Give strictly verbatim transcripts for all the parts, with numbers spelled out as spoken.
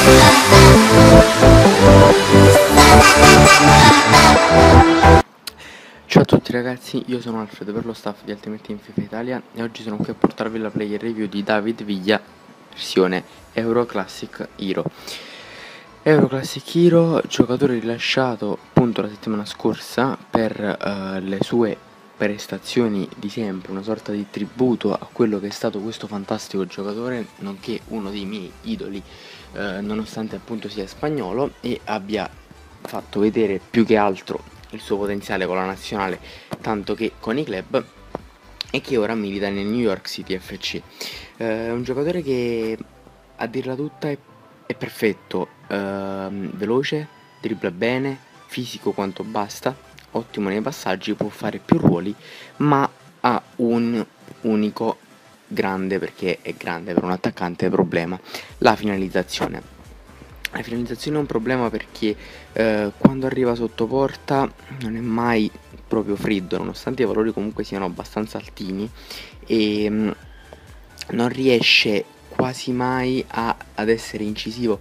Ciao a tutti ragazzi, io sono Alfredo per lo staff di Ultimate Team FIFA Italia e oggi sono qui a portarvi la player review di David Villa versione Euro Classic Hero. Euro Classic Hero, giocatore rilasciato appunto la settimana scorsa per uh, le sue prestazioni di sempre, una sorta di tributo a quello che è stato questo fantastico giocatore, nonché uno dei miei idoli, uh, nonostante appunto sia spagnolo e abbia fatto vedere più che altro il suo potenziale con la nazionale, tanto che con i club, e che ora milita nel New York City F C. È eh, un giocatore che, a dirla tutta, è, è perfetto, eh, veloce, dribbla bene, fisico quanto basta, ottimo nei passaggi, può fare più ruoli, ma ha un unico grande, perché è grande per un attaccante, problema: la finalizzazione. La finalizzazione è un problema perché eh, quando arriva sotto porta non è mai proprio freddo, nonostante i valori comunque siano abbastanza altini, e mh, non riesce quasi mai a, ad essere incisivo.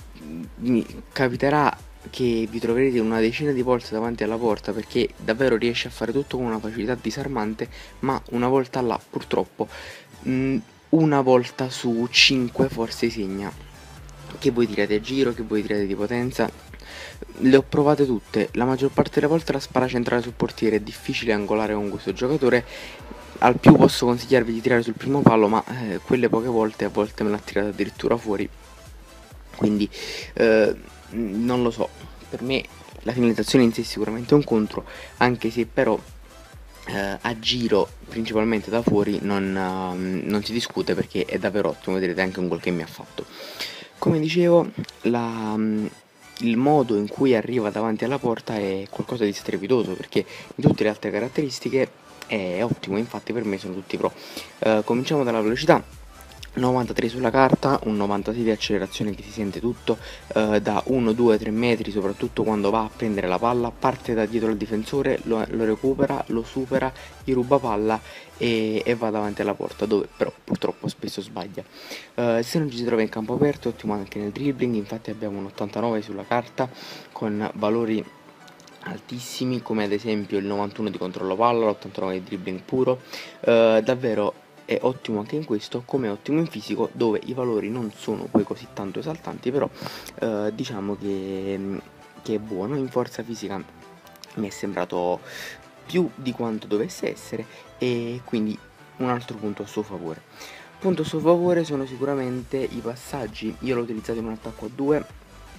Mi capiterà che vi troverete una decina di volte davanti alla porta, perché davvero riesce a fare tutto con una facilità disarmante, ma una volta là purtroppo mh, una volta su cinque forse segna. Che voi direte giro, che voi direte di potenza, le ho provate tutte, la maggior parte delle volte la spara centrale sul portiere è difficile angolare con questo giocatore. Al più posso consigliarvi di tirare sul primo palo, ma eh, quelle poche volte a volte me l'ha tirata addirittura fuori, quindi eh, non lo so, per me la finalizzazione in sé è sicuramente un contro, anche se però eh, a giro principalmente da fuori non, uh, non si discute, perché è davvero ottimo. Vedrete anche un gol che mi ha fatto. Come dicevo, la, il modo in cui arriva davanti alla porta è qualcosa di strepitoso, perché in tutte le altre caratteristiche è ottimo, infatti per me sono tutti pro. Uh, cominciamo dalla velocità. novantatré sulla carta, un novantasei di accelerazione che si sente tutto, uh, da uno, due, tre metri, soprattutto quando va a prendere la palla, parte da dietro al difensore, lo, lo recupera, lo supera, gli ruba palla e, e va davanti alla porta, dove però purtroppo spesso sbaglia. Uh, se non ci si trova in campo aperto è ottimo anche nel dribbling, infatti abbiamo un ottantanove sulla carta con valori altissimi, come ad esempio il novantuno di controllo palla, l'ottantanove di dribbling puro. Uh, davvero è ottimo anche in questo, come è ottimo in fisico, dove i valori non sono poi così tanto esaltanti, però eh, diciamo che, che è buono. In forza fisica mi è sembrato più di quanto dovesse essere, e quindi un altro punto a suo favore. Punto a suo favore sono sicuramente i passaggi. Io l'ho utilizzato in un attacco a due,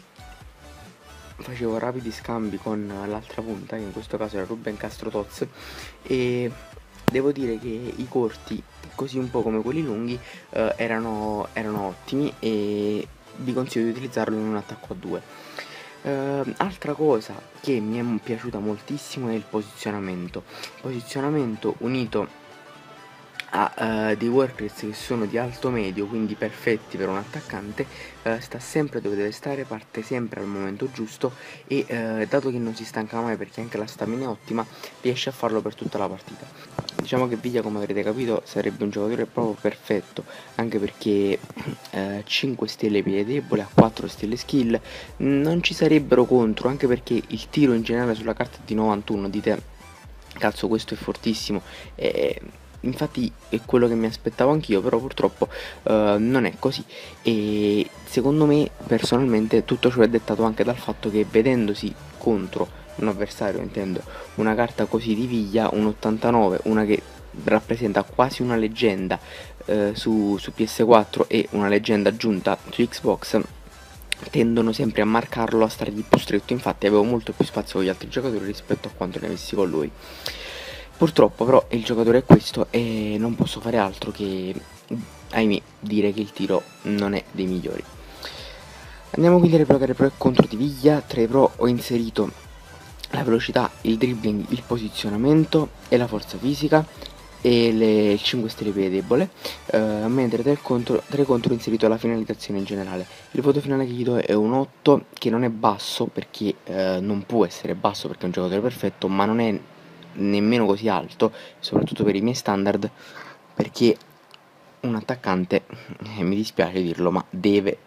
facevo rapidi scambi con l'altra punta, che in questo caso era Ruben Castro Toz, e devo dire che i corti, così un po' come quelli lunghi, eh, erano, erano ottimi, e vi consiglio di utilizzarlo in un attacco a due. Eh, altra cosa che mi è piaciuta moltissimo è il posizionamento. Posizionamento unito a uh, dei work rates che sono di alto medio, quindi perfetti per un attaccante. Uh, sta sempre dove deve stare, parte sempre al momento giusto, e uh, dato che non si stanca mai perché anche la stamina è ottima, riesce a farlo per tutta la partita. Diciamo che Villa, come avrete capito, sarebbe un giocatore proprio perfetto, anche perché uh, cinque stelle piede debole, a quattro stelle skill, non ci sarebbero contro, anche perché il tiro in generale sulla carta è di novantuno. Dite, cazzo, questo è fortissimo, e infatti è quello che mi aspettavo anch'io, però purtroppo uh, non è così. E secondo me, personalmente, tutto ciò è dettato anche dal fatto che, vedendosi contro un avversario, intendo, una carta così di Villa, un ottantanove, una che rappresenta quasi una leggenda uh, su, su P S quattro e una leggenda aggiunta su Xbox, tendono sempre a marcarlo, a stargli più stretto. Infatti avevo molto più spazio con gli altri giocatori rispetto a quanto ne avessi con lui. Purtroppo però il giocatore è questo, e non posso fare altro che, ahimè, dire che il tiro non è dei migliori. Andiamo quindi a riepilogare pro e contro di Villa. Tra i pro ho inserito la velocità, il dribbling, il posizionamento e la forza fisica, e le cinque stelle piede debole, eh, mentre tra i contro, contro ho inserito la finalizzazione in generale. Il voto finale che gli do è un otto, che non è basso, perché eh, non può essere basso perché è un giocatore perfetto, ma non è nemmeno così alto, soprattutto per i miei standard, perché un attaccante, eh, mi dispiace dirlo, ma deve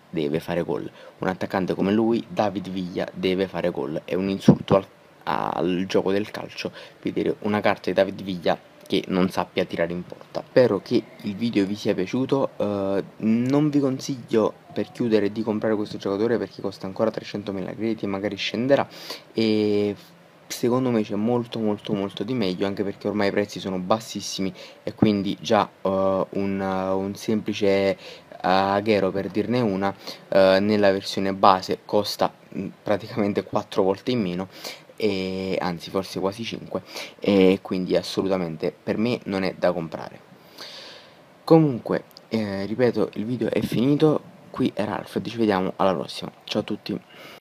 deve fare gol. Un attaccante come lui, David Villa, deve fare gol. È un insulto al, al gioco del calcio vedere una carta di David Villa che non sappia tirare in porta. Spero che il video vi sia piaciuto, eh, non vi consiglio per chiudere di comprare questo giocatore perché costa ancora trecentomila crediti e magari scenderà, e secondo me c'è molto molto molto di meglio, anche perché ormai i prezzi sono bassissimi e quindi già uh, un, uh, un semplice uh, Aguero, per dirne una, uh, nella versione base costa mh, praticamente quattro volte in meno, e anzi forse quasi cinque, e quindi assolutamente per me non è da comprare. Comunque, eh, ripeto, il video è finito, qui era Alfred, ci vediamo alla prossima, ciao a tutti.